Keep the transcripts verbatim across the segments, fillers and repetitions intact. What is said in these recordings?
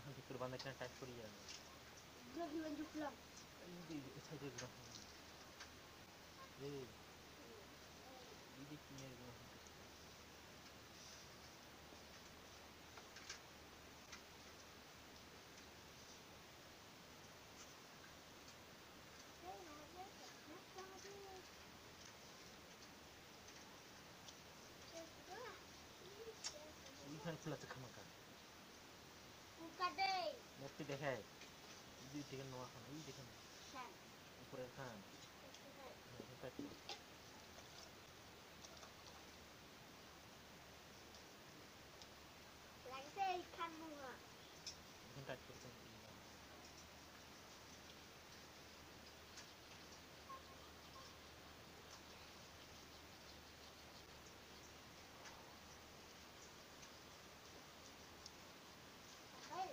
ভিতর বান্ধা কিনা টাইট করি যাবে Gimana juga? এই সাইডে গুলো এই দিদি কিনে গুলো এইখানে খোলা আছে খামাকা Buka deh. ম্যাপটি দেখায় দুই থেকে নোয়া খান এই দেখেন San. উপরের খান টাইট করো Lagi saya ikan bunga. এখন টাইট করতে Hei.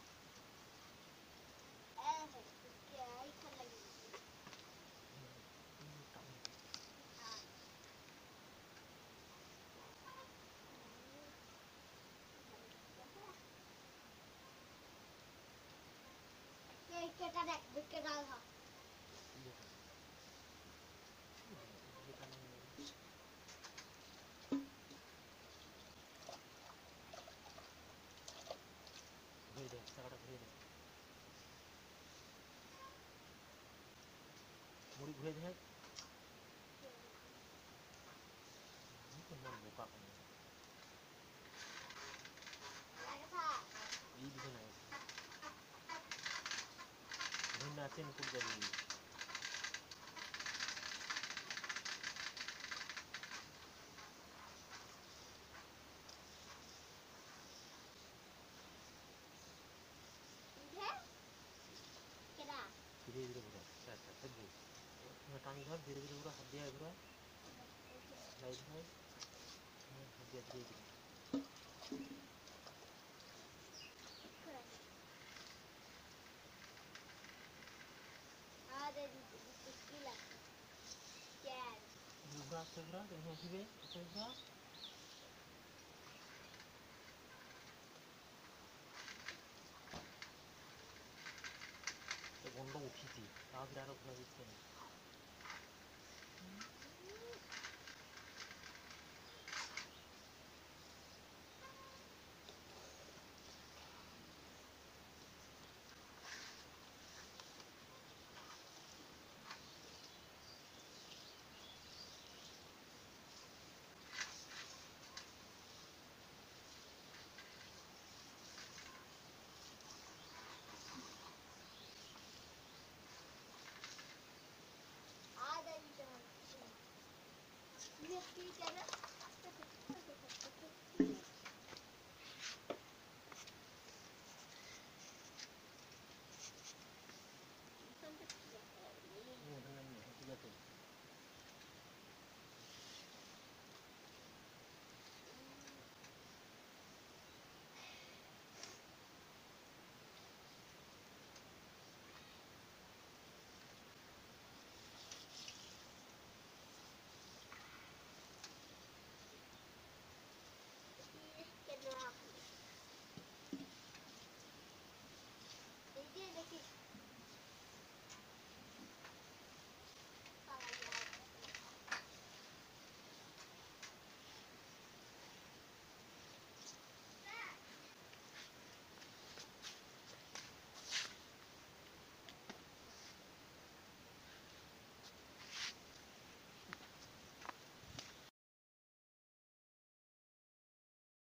Eh, ya ikan lagi. Ah. Oke, kita dek, bikin hal. ঘুরে দেয় চাকাটা ঘুরে দেয় মুড়ি ঘুরে দেয় বোকা কোনো Lagi pak. এই দিকে না ঘুরে আছেন খুব যাবি Kena. ধীরে ধীরে ঘুরা আচ্ছা আচ্ছা থাকবি টানি ধর ধীরে ধীরে ঘুরা হাত দিয়ে ঘুরা লাইট হয় হাত দিয়ে ধীরে ধীরে Ada di di sekilas. Ken. ঘুরা আস্তে ঘুরা দেখে উঠিবে আস্তে ঘুরা গন্ধ উঠিছি তাও আরো ঘুরা দিচ্ছে না